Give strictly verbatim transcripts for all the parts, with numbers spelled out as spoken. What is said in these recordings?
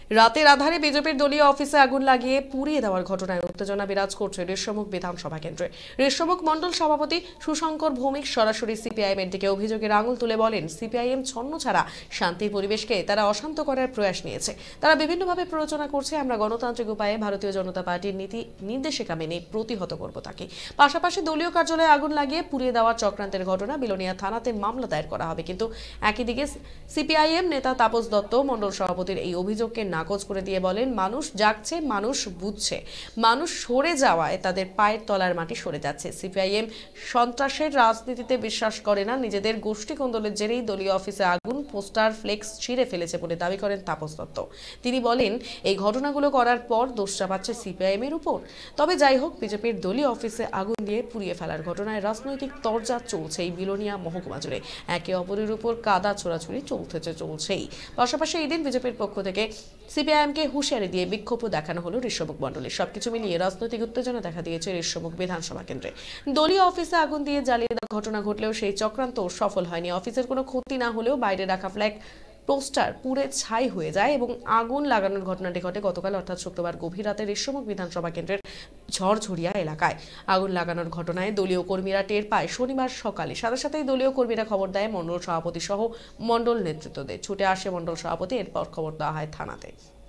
রাতের আধারে বিজেপির দলীয় অফিসে আগুন লাগিয়ে পুড়িয়ে দেওয়ার ঘটনায় উত্তেজনা বিরাজ করছে রেশমুখ বিধানসভা কেন্দ্রে। রেশমুখ মণ্ডল সভাপতি সুশঙ্কর ভৌমিক সরাসরি সিপিআইএম এর দিকে অভিযোগের আঙুল তুলে বলেন, সিপিআইএম ছন্ন ছাড়া শান্তির পরিবেশকে তারা অশান্ত করার প্রয়াস নিয়েছে। তারা বিভিন্নভাবে প্ররোচনা করছে। আমরা গণতান্ত্রিক উপায়ে ভারতীয় জনতা পার্টির নীতি নির্দেশিকা মেনে প্রতিহত করব তাকে। পাশাপাশি দলীয় কার্যালয়ে আগুন লাগিয়ে পুড়িয়ে দেওয়ার চক্রান্তের ঘটনা বিলোনিয়া থানাতে মামলা দায়ের করা হবে। কিন্তু একই দিকে সিপিআইএম নেতা তাপস দত্ত মণ্ডল সভাপতির এই অভিযোগকে নাকচ করে দিয়ে বলেন, মানুষ জাগছে, মানুষ বুঝছে, মানুষ সরে যাওয়ায় তাদের পায়ের তলার মাটি সরে যাচ্ছে। সিপিআইএম সন্ত্রাসের রাজনীতিতে বিশ্বাস করে না। নিজেদের গোষ্ঠী কোন্দলের জেরেই দলীয় অফিসে আগুন, পোস্টার, ফ্লেক্স ছিঁড়ে ফেলেছে বলে দাবি করেন তাপস দত্ত। তিনি বলেন, এই ঘটনাগুলো করার পর দোষ চাপাচ্ছে সিপিআইএম এর উপর। তবে যাই হোক, বিজেপির দলীয় অফিসে আগুন দিয়ে পুড়িয়ে ফেলার ঘটনায় রাজনৈতিক তরজা চলছে এই বিলোনিয়া মহকুমা জুড়ে। একে অপরের উপর কাদা ছোড়াছুড়ি চলতেছে চলছেই। পাশাপাশি এই দিন বিজেপির পক্ষ থেকে সিপিআইএমকে হুঁশিয়ারি দিয়ে বিক্ষোভও দেখানো হলো রেশমুখ মণ্ডলের। সবকিছু মিলিয়ে রাজনৈতিক উত্তেজনা দেখা দিয়েছে রেশমুখ বিধানসভা কেন্দ্রে। দলীয় অফিসে আগুন দিয়ে জ্বালিয়ে দেওয়ার ঘটনা ঘটলেও সেই চক্রান্ত সফল হয়নি। অফিসের কোনো ক্ষতি না হলেও বাইরে রাখা ফ্ল্যাগ, পোস্টার পুড়ে ছাই হয়ে যায় এবং আগুন লাগানোর ঘটনাটি ঘটে গতকাল অর্থাৎ শুক্রবার গভীর রাতে রেশমুখ বিধানসভা কেন্দ্রের ঝড়ঝড়িয়া এলাকায়। আগুন লাগানোর ঘটনায় দলীয় কর্মীরা টের পায় শনিবার সকালে। সাথে সাথেই দলীয় কর্মীরা খবর দেয় মণ্ডল সভাপতি সহ মণ্ডল নেতৃত্বদের। ছুটে আসে মণ্ডল সভাপতি, এরপর খবর দেওয়া হয় থানাতে।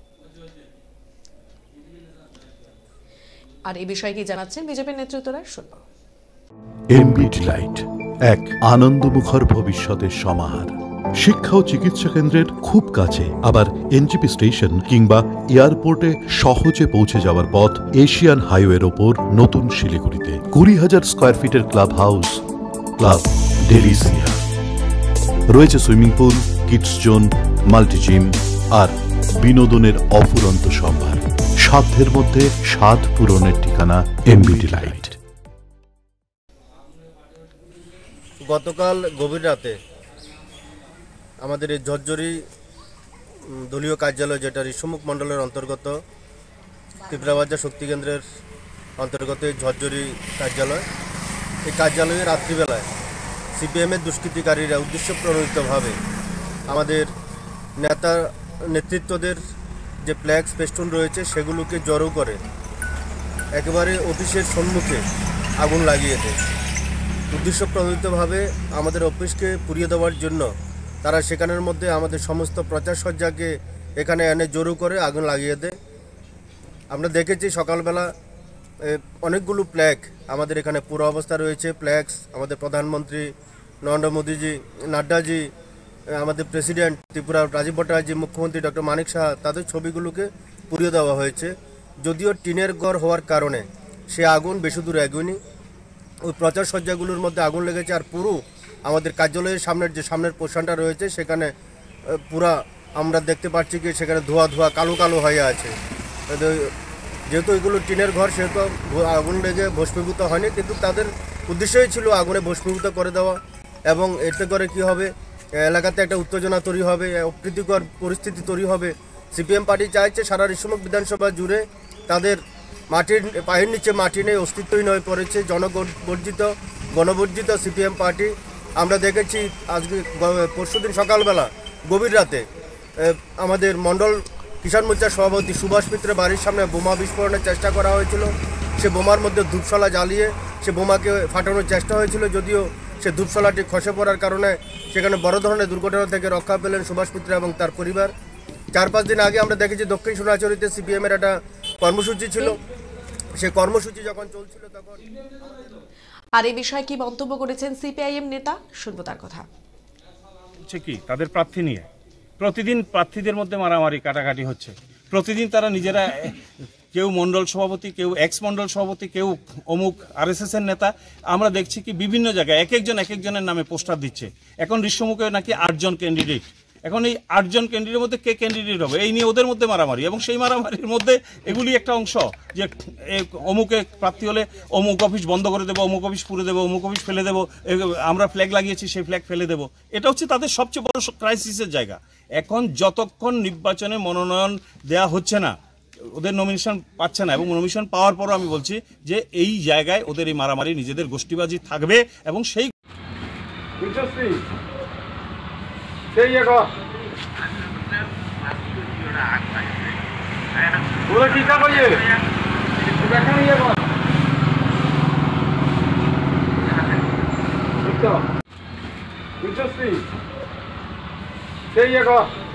আর এই বিষয়ে কি জানাচ্ছেন বিজেপির নেতৃত্বরা, শুনব। এমবিটি লাইট, এক আনন্দমুখর ভবিষ্যতের সমাহার। শিক্ষা ও চিকিৎসা কেন্দ্রের খুব কাছে, আবার এনজিপি স্টেশন কিংবা এয়ারপোর্টে সহজে পৌঁছে যাওয়ার পথ এশিয়ান হাইওয়ের ওপর নতুন শিলিগুড়িতে। কুড়ি হাজার স্কোয়ার ফিটের ক্লাব হাউস, ক্লাব ডেলিসিয়া রয়েছে, swimming pool, kids zone, multi gym আর বিনোদনের অফুরন্ত সম্ভার। সাধ্যের মধ্যে স্বাদ পূরণের ঠিকানা এমবিটি লাইট। গতকাল গভীর রাতে আমাদের এই ঝরঝরি দলীয় কার্যালয়, যেটা রেশমুখ মণ্ডলের অন্তর্গত ত্রিপুরাবাজার শক্তি কেন্দ্রের অন্তর্গত এই ঝরঝরি কার্যালয়, এই কার্যালয়ে রাত্রিবেলায় সিপিএমের দুষ্কৃতিকারীরা উদ্দেশ্য প্রণোদিতভাবে আমাদের নেতা নেতৃত্বদের যে ফ্ল্যাক্স, পেস্টুন রয়েছে সেগুলোকে জড়ো করে একেবারে অফিসের সম্মুখে আগুন লাগিয়ে দেয়। উদ্দেশ্য প্রণোদিতভাবে আমাদের অফিসকে পুড়িয়ে দেওয়ার জন্য তারা সেখানের মধ্যে আমাদের সমস্ত প্রচার সজ্জাকে এখানে এনে জড়ো করে আগুন লাগিয়ে দেয়। আমরা দেখেছি সকালবেলা অনেকগুলো ফ্ল্যাগ আমাদের এখানে পুরো অবস্থা রয়েছে। ফ্ল্যাক্স আমাদের প্রধানমন্ত্রী নরেন্দ্র মোদীজি, নাড্ডাজি, আমাদের প্রেসিডেন্ট ত্রিপুরা রাজীব ভট্টাচার্য, মুখ্যমন্ত্রী ডক্টর মানিক সাহা, তাদের ছবিগুলোকে পুড়িয়ে দেওয়া হয়েছে। যদিও টিনের ঘর হওয়ার কারণে সে আগুন বেশি দূর এগোয়নি। ওই প্রচার সজ্জাগুলোর মধ্যে আগুন লেগেছে। আর পুরো আমাদের কার্যালয়ের সামনের যে সামনের পোর্শনটা রয়েছে সেখানে পুরা আমরা দেখতে পাচ্ছি কি সেখানে ধোয়া ধোয়া কালো কালো হয়ে আছে। যেহেতু এগুলো টিনের ঘর, সেহেতু আগুন লেগে ভস্মীভূত হয়নি, কিন্তু তাদের উদ্দেশ্যই ছিল আগুনে ভস্মীভূত করে দেওয়া। এবং এতে করে কি হবে, এলাকাতে একটা উত্তেজনা তৈরি হবে, অপ্রীতিকর পরিস্থিতি তৈরি হবে। সিপিএম পার্টি চাইছে সারা রেশমুখ বিধানসভা জুড়ে তাদের মাটির পায়ের নিচে মাটি নেই, অস্তিত্বহীন হয়ে পড়েছে। জনবর্জিত গণবর্জিত সিপিএম পার্টি। আমরা দেখেছি আজকে পরশুদিন সকালবেলা গভীর রাতে আমাদের মণ্ডল কিষাণ মোর্চার সভাপতি সুভাষ মিত্রের বাড়ির সামনে বোমা বিস্ফোরণের চেষ্টা করা হয়েছিল। সে বোমার মধ্যে ধূপশলা জ্বালিয়ে সে বোমাকে ফাটানোর চেষ্টা হয়েছিল, যদিও সে ধূপশলাটি খসে পড়ার কারণে সেখানে বড় ধরনের দুর্ঘটনা থেকে রক্ষা পেলেন সুভাষ মিত্র এবং তার পরিবার। চার পাঁচ দিন আগে আমরা দেখেছি দক্ষিণ সোনাচুরিতে সিপিএমের একটা কর্মসূচি ছিল। সে কর্মসূচি যখন চলছিল তখন আর এই বিষয়ে কি মন্তব্য করেছেন সিপিআইএম নেতা, শুনবো তার কথা। কি তাদের প্রার্থী নিয়ে প্রতিদিন প্রার্থীদের মধ্যে মারামারি কাটাকাটি হচ্ছে। প্রতিদিন তারা নিজেরা, কেউ মণ্ডল সভাপতি, কেউ এক্স মণ্ডল সভাপতি, কেউ অমুক আরএসএস এর নেতা। আমরা দেখছি কি বিভিন্ন জায়গায় এক একজন এক একজনের নামে পোস্টার দিচ্ছে। এখন রেশমুখে নাকি আটজন ক্যান্ডিডেট। এখন এই আটজন ক্যান্ডিডেটের মধ্যে কে ক্যান্ডিডেট হবে এই নিয়ে ওদের মধ্যে মারামারি, এবং সেই মারামারির মধ্যে এগুলি একটা অংশ যে অমুকে প্রার্থী হলে অমুক অফিস বন্ধ করে দেবো, অমুক অফিস পুড়ে দেবো, অমুক অফিস ফেলে দেবো, আমরা ফ্ল্যাগ লাগিয়েছি সেই ফ্ল্যাগ ফেলে দেবো। এটা হচ্ছে তাদের সবচেয়ে বড় ক্রাইসিসের জায়গা। এখন যতক্ষণ নির্বাচনে মনোনয়ন দেওয়া হচ্ছে না, ওদের নমিনেশন পাচ্ছে না, এবং নমিনেশন পাওয়ার পরও আমি বলছি যে এই জায়গায় ওদের এই মারামারি, নিজেদের গোষ্ঠীবাজি থাকবে। এবং সেই সেই ওরা কি কা কইয়ে দেখা নিয়ে কর বুঝছো বুঝছো সেই ইয়ে কর